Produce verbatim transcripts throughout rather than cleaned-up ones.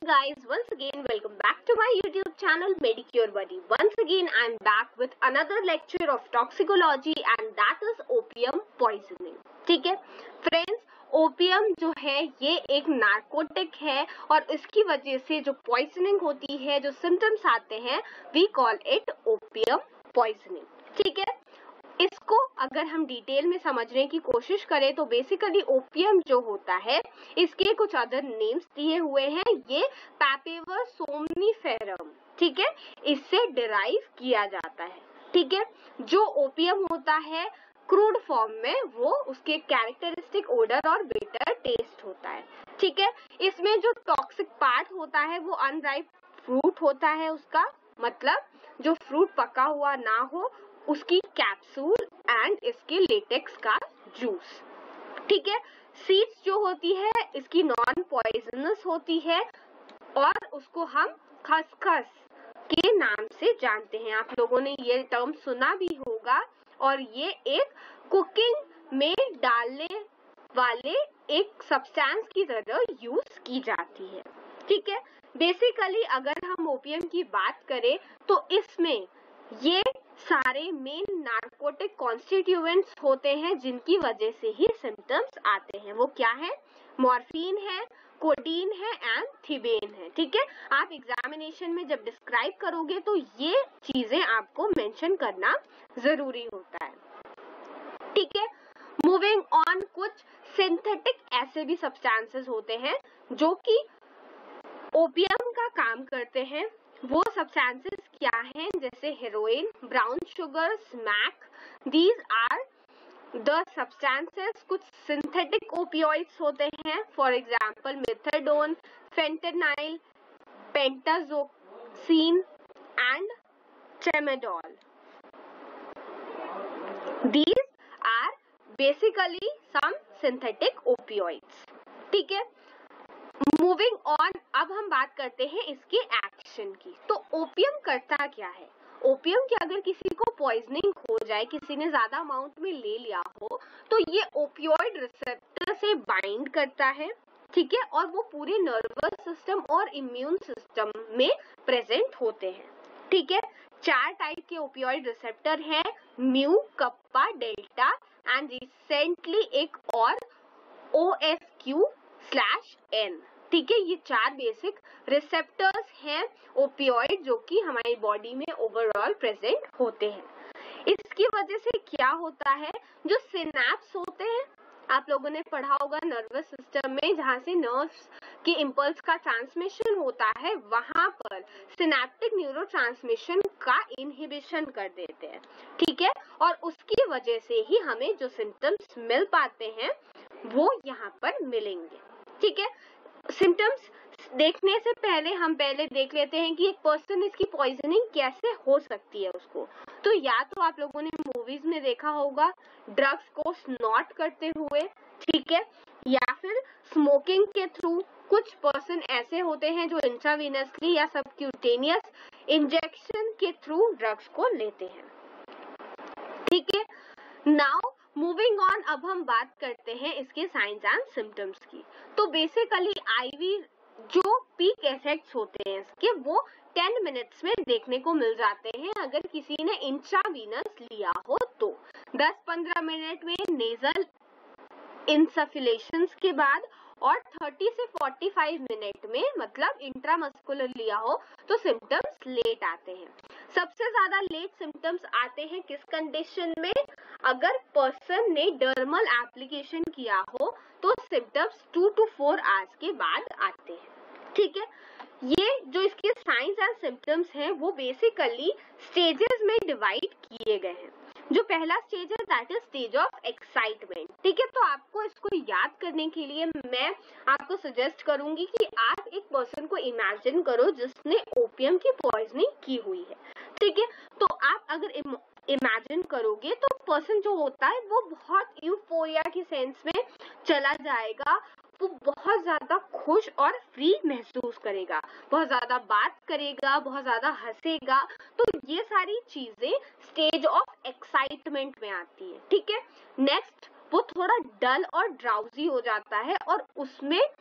guys, once again welcome back to my YouTube channel Medicure Buddy. Once again I am back with another lecture of toxicology and that is opium poisoning. ठीक है friends, opium जो है ये एक narcotic है और इसकी वजह से जो पॉइजनिंग होती है, जो सिम्टम्स आते हैं, we call it opium poisoning. ठीक है, इसको अगर हम डिटेल में समझने की कोशिश करें तो बेसिकली ओपियम जो होता है इसके कुछ अदर नेम्स दिए हुए हैं. ये पैपेवर सोमनीफेरम, ठीक है, इससे डिराइव किया जाता है. ठीक है, जो ओपियम होता है क्रूड फॉर्म में वो उसके कैरेक्टरिस्टिक ओडर और बिटर टेस्ट होता है. ठीक है, इसमें जो टॉक्सिक पार्ट होता है वो अनराइप फ्रूट होता है. उसका मतलब जो फ्रूट पका हुआ ना हो उसकी कैप्सूल एंड इसके लेटेक्स का जूस. ठीक है, सीड्स जो होती है इसकी नॉन पॉइजनस होती है और उसको हम खसखस के नाम से जानते हैं. आप लोगों ने ये टर्म सुना भी होगा और ये एक कुकिंग में डालने वाले एक सब्सटेंस की तरह यूज की जाती है. ठीक है, बेसिकली अगर हम ओपियम की बात करें तो इसमें ये सारे मेन नार्कोटिक कॉन्स्टिट्यूएंट्स होते हैं जिनकी वजह से ही सिम्टम्स आते हैं. वो क्या है? मॉर्फिन है, कोडीन है एंड थिबेन है. ठीक है, आप एग्जामिनेशन में जब डिस्क्राइब करोगे तो ये चीजें आपको मेंशन करना जरूरी होता है. ठीक है, मूविंग ऑन, कुछ सिंथेटिक ऐसे भी सब्सटेंसेस होते हैं जो कि ओपियम का काम करते हैं. वो सब्सटेंसेस क्या हैं? जैसे heroin, brown sugar, smack. These are the substances. कुछ सिंथेटिक ओपियोइड्स होते हैं, for example methadone, fentanyl, pentazocine and tramadol. These are basically some synthetic opioids. ठीक है, मूविंग ऑन, अब हम बात करते हैं इसके एक्शन की. तो ओपियम करता क्या है? ओपियम की अगर किसी को पॉइजनिंग हो जाए, किसी ने ज्यादा अमाउंट में ले लिया हो, तो ये ओपियोइड रिसेप्टर से बाइंड करता है. ठीक है, और वो पूरे नर्वस सिस्टम और इम्यून सिस्टम में प्रेजेंट होते हैं. ठीक है, चार टाइप के ओपियोइड रिसेप्टर हैं, mu, kappa, delta and recently एक और O F Q slash N. ठीक है, ये चार बेसिक रिसेप्टर्स हैं ओपियोइड जो कि हमारी बॉडी में ओवरऑल प्रेजेंट होते हैं. इसकी वजह से क्या होता है, जो सिनैप्स होते हैं, आप लोगों ने पढ़ा होगा नर्वस सिस्टम में जहाँ से नर्व्स के इम्पल्स का ट्रांसमिशन होता है, वहां पर सिनेप्टिक न्यूरोट्रांसमिशन का इनहिबिशन कर देते हैं. ठीक है, और उसकी वजह से ही हमें जो सिम्टम्स मिल पाते हैं वो यहाँ पर मिलेंगे. ठीक है, सिम्टम्स देखने से पहले हम पहले देख लेते हैं कि एक पर्सन इसकी पॉइजनिंग कैसे हो सकती है उसको. तो या तो आप लोगों ने मूवीज में देखा होगा ड्रग्स को स्नॉट करते हुए, ठीक है, या फिर स्मोकिंग के थ्रू. कुछ पर्सन ऐसे होते हैं जो इंट्रावेनसली या सबक्यूटेनियस इंजेक्शन के थ्रू ड्रग्स को लेते हैं. ठीक है, नाउ मूविंग ऑन, अब हम बात करते हैं इसके साइंस एंड सिम्टम्स की. तो बेसिकली आईवी जो पीक इफेक्ट्स होते हैं इसके वो टेन मिनट्स में देखने को मिल जाते हैं अगर किसी ने इंट्रावीनस लिया हो तो. दस पंद्रह मिनट में नेजल इंसफिलेशंस के बाद और तीस से पैंतालीस मिनट में मतलब इंट्रामस्कुलर लिया हो तो सिम्टम्स लेट आते हैं. सबसे ज्यादा लेट सिम्टम्स आते हैं किस कंडीशन में? अगर पर्सन ने डर्मल एप्लीकेशन किया हो तो symptoms two to four hours के बाद आते हैं. ठीक है, ये जो इसके साइंस एंड सिम्टम्स हैं वो बेसिकली स्टेजेस में डिवाइड किए गए हैं. जो पहला स्टेज है that is stage of excitement. ठीक है, तो आपको इसको याद करने के लिए मैं आपको सजेस्ट करूंगी कि आप एक पर्सन को इमेजिन करो जिसने ओपियम की पॉइजनिंग की हुई है. ठीक है, तो आप अगर इमेजिन करोगे तो पर्सन जो होता है वो बहुत यूफोरिया की सेंस में चला जाएगा. वो बहुत ज्यादा खुश और फ्री महसूस करेगा, बहुत ज्यादा बात करेगा, बहुत ज्यादा हंसेगा. तो ये सारी चीजें स्टेज ऑफ एक्साइटमेंट में आती है. ठीक है, नेक्स्ट वो थोड़ा डल और ड्राउजी हो जाता है और उसमें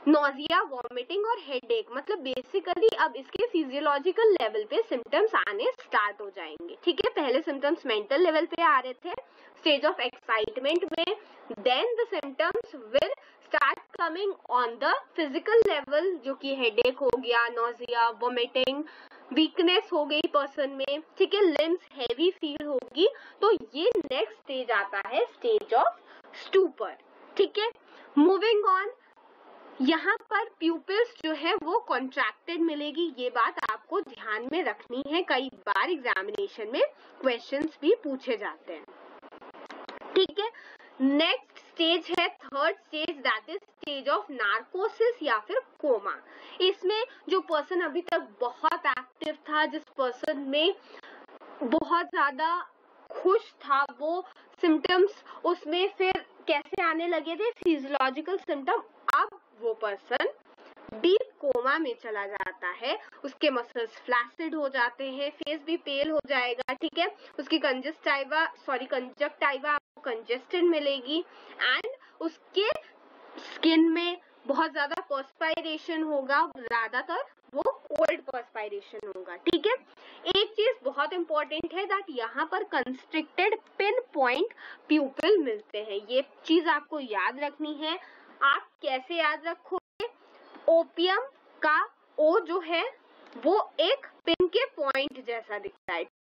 नोजिया, वॉमिटिंग और हेडेक, मतलब बेसिकली अब इसके फिजियोलॉजिकल लेवल पे सिम्टम्स आने स्टार्ट हो जाएंगे। ठीक है, पहले सिम्टम्स मेंटल लेवल पे आ रहे थे स्टेज ऑफ एक्साइटमेंट में, then the symptoms will start coming on the physical level, जो कि हेडेक हो गया, नोजिया, वॉमिटिंग, वीकनेस हो गई पर्सन में। ठीक है, लिम्स हैवी फील होगी। तो ये नेक्स्ट स्टेज आता है स्टेज ऑफ स्टूपर। ठीक है, मूविंग ऑन, यहाँ पर प्यूपिल्स जो है वो कॉन्ट्रैक्टेड मिलेगी, ये बात आपको ध्यान में रखनी है, कई बार एग्जामिनेशन में क्वेश्चंस भी पूछे जाते हैं। ठीक है, नेक्स्ट स्टेज है third stage, that is stage of narcosis या फिर कोमा। इसमें जो पर्सन अभी तक बहुत एक्टिव था, जिस पर्सन में बहुत ज्यादा खुश था, वो सिम्टम्स उसमें फिर कैसे आने लगे थे, फिजियोलॉजिकल सिम्टम, अब वो पर्सन डीप कोमा में चला जाता है, उसके मसल्स फ्लैसिड हो जाते हैं, फेस भी पेल हो जाएगा। ठीक है, उसकी कंजस्टाइवा सॉरी कंजक्टाइवा आपको कंजेस्टेड मिलेगी एंड उसके स्किन में बहुत ज्यादा पर्सपायरेशन होगा, ज्यादातर वो कोल्ड पर्सपायरेशन होगा। ठीक है, एक चीज बहुत इंपॉर्टेंट है दैट यहाँ पर कंस्ट्रिक्टेड पिन पॉइंट प्यूपिल मिलते हैं, ये चीज आपको याद रखनी है। आप कैसे याद रखोगे, ओपियम का ओ जो है वो एक पिन के पॉइंट जैसा दिखता है।